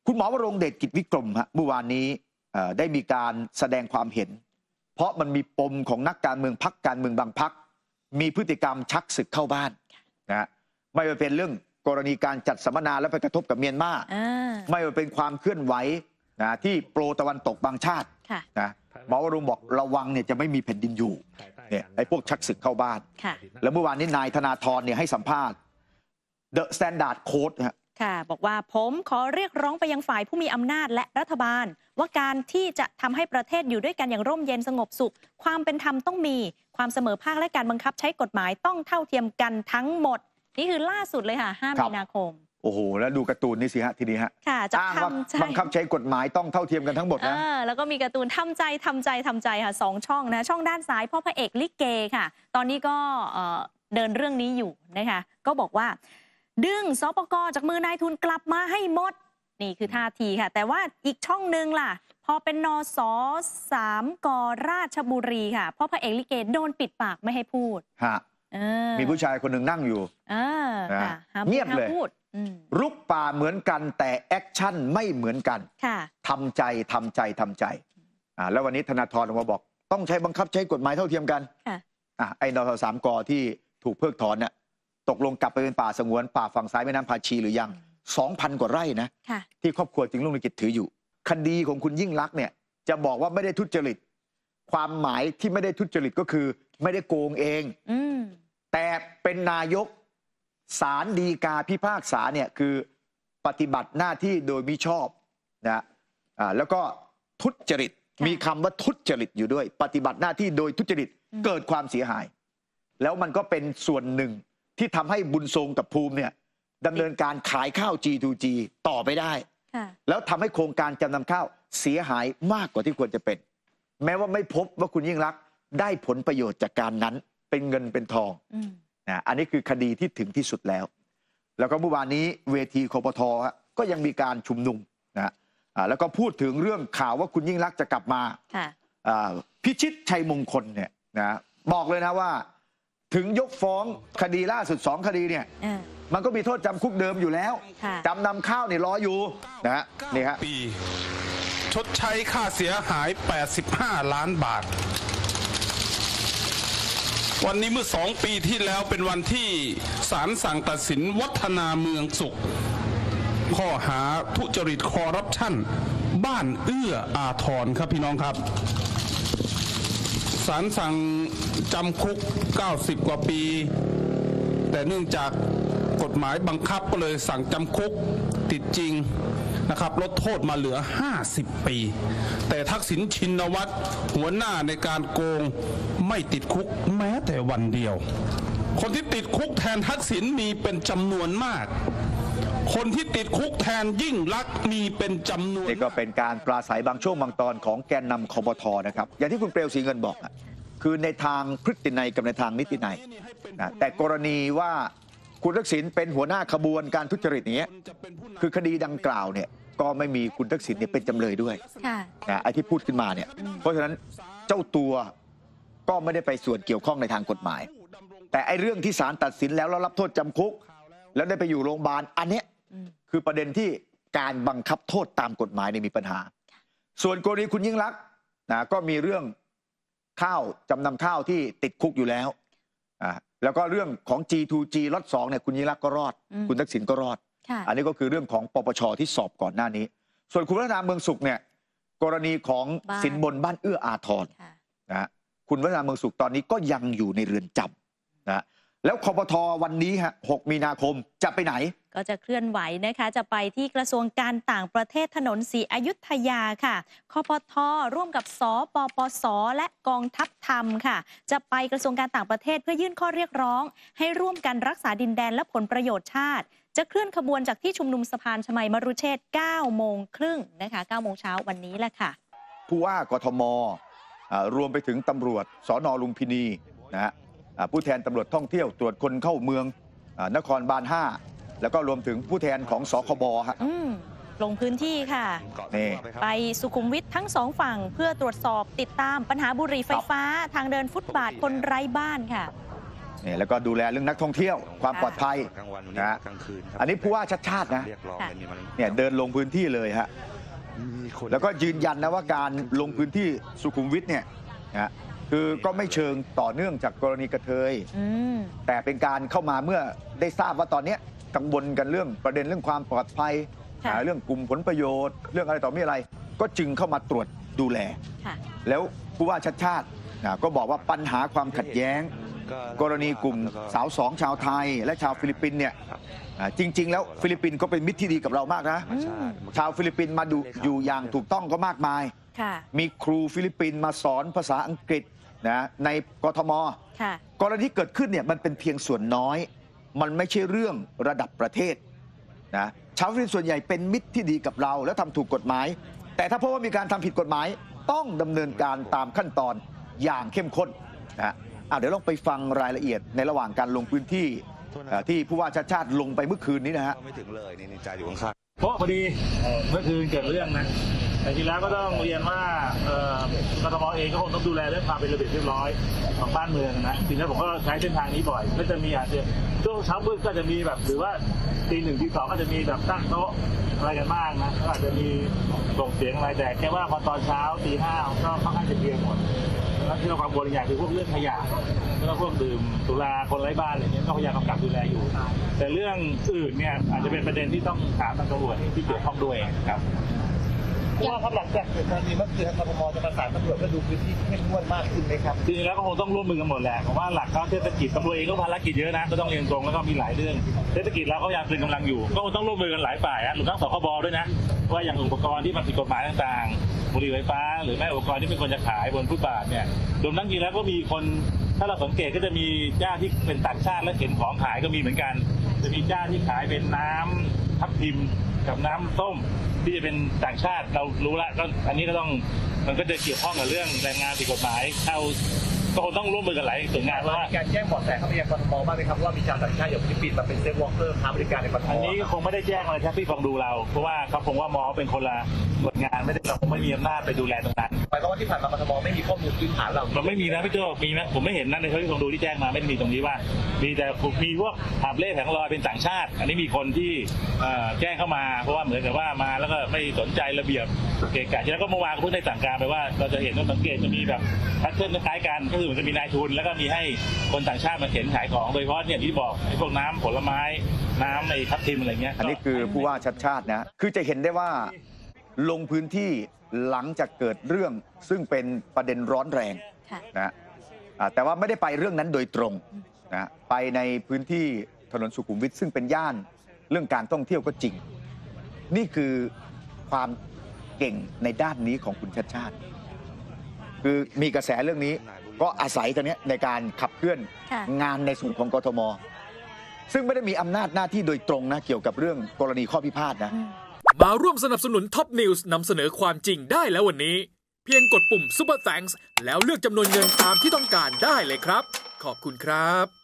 คุณหมอวรงค์เดชกิจวิกรมเมื่อวานนี้ได้มีการแสดงความเห็นเพราะมันมีปมของนักการเมืองพรรคการเมืองบางพรรคมีพฤติกรรมชักศึกเข้าบ้านนะไม่ว่าเป็นเรื่องกรณีการจัดสัมมนาและไปกระทบกับเมียนมาไม่ว่าเป็นความเคลื่อนไหวนะที่โปรตะวันตกบางชาตินะหมอวรงค์บอกระวังเนี่ยจะไม่มีแผ่นดินอยู่เนี่ยไอ้พวกชักศึกเข้าบ้านแล้วเมื่อวานนี้นายธนาธรเนี่ยให้สัมภาษณ์ The Standard Code ค่ะบอกว่าผมขอเรียกร้องไปยังฝ่ายผู้มีอำนาจและรัฐบาลว่าการที่จะทำให้ประเทศอยู่ด้วยกันอย่างร่มเย็นสงบสุขความเป็นธรรมต้องมีความเสมอภาคและการบังคับใช้กฎหมายต้องเท่าเทียมกันทั้งหมดนี่คือล่าสุดเลยค่ะ5 มีนาคมโอ้โหแล้วดูการ์ตูนนี่สิฮะทีนี้ฮะค่ะจะบังคับใช้กฎหมายต้องเท่าเทียมกันทั้งหมดนะแล้วก็มีการ์ตูนทำใจค่ะ2 ช่องนะช่องด้านซ้ายพ่อพระเอกลิเกค่ะตอนนี้ก็เดินเรื่องนี้อยู่นะคะก็บอกว่าดึงสปก.จากมือนายทุนกลับมาให้หมดนี่คือท่าทีค่ะแต่ว่าอีกช่องนึงล่ะพอเป็นนส3 ก.ราชบุรีค่ะพ่อพระเอกลิเกโดนปิดปากไม่ให้พูดมีผู้ชายคนหนึ่งนั่งอยู่เงียบเลยรุกป่าเหมือนกันแต่แอคชั่นไม่เหมือนกันทำใจแล้ววันนี้ธนาธรออกมาบอกต้องใช้บังคับใช้กฎหมายเท่าเทียมกันไอ้นส3 ก.ที่ถูกเพิกถอนเนี่ยตกลงกลับไปเป็นป่าสงวนป่าฝั่งซ้ายแม่น้ำภาชีหรือยัง 2,000 กว่าไร่นะที่ครอบครัวจึงรุ่งเรืองกิจถืออยู่คดีของคุณยิ่งลักษณ์เนี่ยจะบอกว่าไม่ได้ทุจริตความหมายที่ไม่ได้ทุจริตก็คือไม่ได้โกงเองแต่เป็นนายกศาลฎีกาพิพากษาเนี่ยคือปฏิบัติหน้าที่โดยมิชอบนะแล้วก็ทุจริตมีคำว่าทุจริตอยู่ด้วยปฏิบัติหน้าที่โดยทุจริตเกิดความเสียหายแล้วมันก็เป็นส่วนหนึ่งที่ทำให้บุญทรงกับภูมิเนี่ยดำเนินการขายข้าว G2G ต่อไปได้แล้วทำให้โครงการจำนำข้าวเสียหายมากกว่าที่ควรจะเป็นแม้ว่าไม่พบว่าคุณยิ่งลักษณ์ได้ผลประโยชน์จากการนั้นเป็นเงินเป็นทองอันนี้คือคดีที่ถึงที่สุดแล้วก็เมื่อวานนี้เวทีคปท.ก็ยังมีการชุมนุมแล้วก็พูดถึงเรื่องข่าวว่าคุณยิ่งลักษณ์จะกลับมาพิชิตชัยมงคลเนี่ยบอกเลยนะว่าถึงยกฟ้องคดีล่าสุด2 คดีเนี่ยมันก็มีโทษจำคุกเดิมอยู่แล้วจำนำข้าวเนี่ยรออยู่นี่ฮะปีชดใช้ค่าเสียหาย85 ล้านบาทวันนี้เมื่อ2 ปีที่แล้วเป็นวันที่ศาลสั่งตัดสินวัฒนาเมืองสุขข้อหาทุจริตคอร์รัปชันบ้านเอื้ออาทรครับพี่น้องครับศาลสั่งจำคุก90 กว่าปีแต่เนื่องจากกฎหมายบังคับก็เลยสั่งจำคุกติดจริงนะครับลดโทษมาเหลือ50 ปีแต่ทักษิณชินวัตรหัวหน้าในการโกงไม่ติดคุกแม้แต่วันเดียวคนที่ติดคุกแทนทักษิณมีเป็นจำนวนมากคนที่ติดคุกแทนยิ่งลักษณ์มีเป็นจำนวนนี่ก็เป็นการปราศัยบางช่วงบางตอนของแกนนำคปท.นะครับอย่างที่คุณเปลวศรีเงินบอกคือในทางพฤตินัยกับในทางนิตินัยแต่กรณีว่าคุณทักษิณเป็นหัวหน้าขบวนการทุจริตนี้คือคดีดังกล่าวเนี่ยก็ไม่มีคุณทักษิณเนี่ยเป็นจำเลยด้วยไอ้ที่พูดขึ้นมาเนี่ยเพราะฉะนั้นเจ้าตัวก็ไม่ได้ไปส่วนเกี่ยวข้องในทางกฎหมายแต่ไอ้เรื่องที่ศาลตัดสินแล้วรับโทษจำคุกแล้วได้ไปอยู่โรงพยาบาลอันนี้คือประเด็นที่การบังคับโทษตามกฎหมายเนี่ยมีปัญหาส่วนกรณีคุณยิ่งลักษณ์ก็มีเรื่องข้าวจำนำข้าวที่ติดคุกอยู่แล้วแล้วก็เรื่องของ G2G ล็อต 2เนี่ยคุณยิ่งลักษณ์ก็รอดคุณทักษิณก็รอดอันนี้ก็คือเรื่องของปปช.ที่สอบก่อนหน้านี้ส่วนคุณวัฒนาเมืองสุขเนี่ยกรณีของสินบนบ้านเอื้ออาทรคุณวัฒนาเมืองสุขตอนนี้ก็ยังอยู่ในเรือนจำแล้วคปท.วันนี้6 มีนาคมจะไปไหนก็จะเคลื่อนไหวนะคะจะไปที่กระทรวงการต่างประเทศถนนศรีอยุธยาค่ะคปท.ร่วมกับสปปส.และกองทัพธรรมค่ะจะไปกระทรวงการต่างประเทศเพื่อยื่นข้อเรียกร้องให้ร่วมกันรักษาดินแดนและผลประโยชน์ชาติจะเคลื่อนขบวนจากที่ชุมนุมสะพานชมัยมรุเชษฐ์ 9:30 นะคะ 9 โมงเช้าวันนี้แหละค่ะผู้ว่ากทม.รวมไปถึงตำรวจสน.ลุมพินีผู้แทนตำรวจท่องเที่ยวตรวจคนเข้าเมืองนครบาล 5แล้วก็รวมถึงผู้แทนของสคบ. ลงพื้นที่ค่ะไปสุขุมวิททั้ง2 ฝั่งเพื่อตรวจสอบติดตามปัญหาบุหรี่ไฟฟ้าทางเดินฟุตบาทคนไร้บ้านค่ะนี่แล้วก็ดูแลเรื่องนักท่องเที่ยวความปลอดภัยนะอันนี้ผู้ว่าชัดชาตินะเนี่ยเดินลงพื้นที่เลยฮะแล้วก็ยืนยันนะว่าการลงพื้นที่สุขุมวิทเนี่ยนะคือก็ไม่เชิงต่อเนื่องจากกรณีกระเทยแต่เป็นการเข้ามาเมื่อได้ทราบว่าตอนนี้กังวลกันเรื่องประเด็นเรื่องความปลอดภัยเรื่องกลุ่มผลประโยชน์เรื่องอะไรต่อมีอะไรก็จึงเข้ามาตรวจดูแลแล้วผู้ว่าชัดชาติก็บอกว่าปัญหาความขัดแย้งกรณีกลุ่มสาวสองชาวไทยและชาวฟิลิปปินส์เนี่ยจริงๆแล้วฟิลิปปินส์ก็เป็นมิตรที่ดีกับเรามากนะชาวฟิลิปปินส์มาดูอยู่อย่างถูกต้องก็มากมายมีครูฟิลิปปินส์มาสอนภาษาอังกฤษนะในกทมกรณีที่เกิดขึ้นเนี่ยมันเป็นเพียงส่วนน้อยมันไม่ใช่เรื่องระดับประเทศนะชาวฟิลิปปินส์ส่วนใหญ่เป็นมิตรที่ดีกับเราและทำถูกกฎหมายแต่ถ้าพบว่ามีการทำผิดกฎหมายต้องดำเนินการตามขั้นตอนอย่างเข้มข้นนะเดี๋ยวลองไปฟังรายละเอียดในระหว่างการลงพื้นที่ที่ผู้ว่าชัดชาติลงไปเมื่อคืนนี้นะฮะไม่ถึงเลยนี่ใจอยู่ข้างเพราะพอดีเมื่อคืนเกิดเรื่องนะแต่ทีแล้วก็ต้องเรียนว่ากทมเองก็คงต้องดูแลเรื่องความเป็นระเบียบเรียบร้อยของบ้านเมืองนะทีนี้ผมก็ใช้เส้นทางนี้บ่อยก็จะมีอาจจะช่วงเช้ามืดก็จะมีแบบหรือว่าตี 1 ตี 2ก็จะมีแบบตั้งโต๊ะอะไรกันบ้างนะก็อาจจะมีส่งเสียงอะไรแต่แค่ว่าพอตอนเช้าตี 5ก็ค่อนข้างจะเพียงหมดแล้วที่เราความกังวลอย่างคือพวกเรื่องขยะแล้วพวกดื่มสุราคนไร้บ้านอะไรเงี้ยก็พยายามกำกับดูแลอยู่แต่เรื่องอื่นเนี่ยอาจจะเป็นประเด็นที่ต้องถามทางตำรวจที่เกี่ยวข้องด้วยครับว่าครับหลังจากเกิดกรณีเมื่อคืนทางกทมจะประสานตำรวจเพื่อดูพื้นที่เข้มงวดมากขึ้นไหมครับจริงๆแล้วก็คงต้องร่วมมือกันหมดแหละเพราะว่าหลักเขาเทศกิจตำรวจเองก็ภารกิจเยอะนะก็ต้องเรียนตรงแล้วก็มีหลายเรื่องเทศกิจแล้วก็ยังตรึงกำลังอยู่ก็คงต้องร่วมมือกันหลายฝ่ายรวมทั้งสคบด้วยนะว่าอย่างอุปกรณ์ที่มันผิดกฎหมายต่างๆบุหรี่ไฟฟ้าหรือแม้อุปกรณ์ที่ไม่ควรจะขายบนฟุตบาทเนี่ยรวมทั้งจริงแล้วก็มีคนถ้าเราสังเกตก็จะมีเจ้าที่เป็นต่างชาติและเห็นของขายก็มีเหมือนกันจะมีเจ้าที่ขายเป็นน้ำทับทิมกับน้ำส้มที่จะเป็นต่างชาติเรารู้ละก็อันนี้ก็ต้องมันก็จะเกี่ยวข้องกับเรื่องแรงงานผิดกฎหมายก็คงต้องร่วมมือกันหลายส่วนงานเพราะว่าการแจ้งเบาะแสเข้าไปยังกทมบ้างไหมครับว่ามีชาวต่างชาติอย่างฟิลิปปินส์มาเป็นเซ็กวอล์กเกอร์ค้าบริการในกทมอันนี้คงไม่ได้แจ้งอะไรที่ฟังดูเราเพราะว่าเขาคงว่ามอเป็นคนละหน่วยงานไม่ได้เราคงไม่มีอำนาจไปดูแลตรงนั้นหมายความว่าที่ผ่านมากทมไม่มีข้อมูลพื้นฐานเรามันไม่มีนะพี่โจมีไหมผมไม่เห็นนะในที่ฟังดูที่แจ้งมาไม่มีตรงนี้ว่ามีแต่มีพวกหาบเล่แผงลอยเป็นต่างชาติอันนี้มีคนที่แจ้งเข้ามาเพราะว่าเหมือนกับว่ามาแล้วก็ไม่สนใจระเบียบเกะกะแล้วก็เมื่อวานก็เพิ่งได้สั่งการไปว่าเราจะเห็นว่าสังเกตจะมีแบบแพทเทิร์นคล้ายกันก็คือมันจะมีนายทุนแล้วก็มีให้คนต่างชาติมาเข็นขายของโดยเฉพาะเนี่ยที่บอกพวกน้ำผลไม้น้ำในทับทิมอะไรเงี้ยอันนี้คือผู้ว่าชัดชาตินะคือจะเห็นได้ว่าลงพื้นที่หลังจากเกิดเรื่องซึ่งเป็นประเด็นร้อนแรงนะแต่ว่าไม่ได้ไปเรื่องนั้นโดยตรงนะไปในพื้นที่ถนนสุขุมวิทซึ่งเป็นย่านเรื่องการท่องเที่ยวก็จริงนี่คือความเก่งในด้านนี้ของคุณชัดชาติคือมีกระแสเรื่องนี้ก็อาศัยตรงนี้ในการขับเคลื่อนงานในส่วนของกทมซึ่งไม่ได้มีอำนาจหน้าที่โดยตรงนะเกี่ยวกับเรื่องกรณีข้อพิพาทนะมาร่วมสนับสนุนท็อปนิวส์นำเสนอความจริงได้แล้ววันนี้เพียงกดปุ่ม Super Thanks แล้วเลือกจำนวนเงินตามที่ต้องการได้เลยครับขอบคุณครับ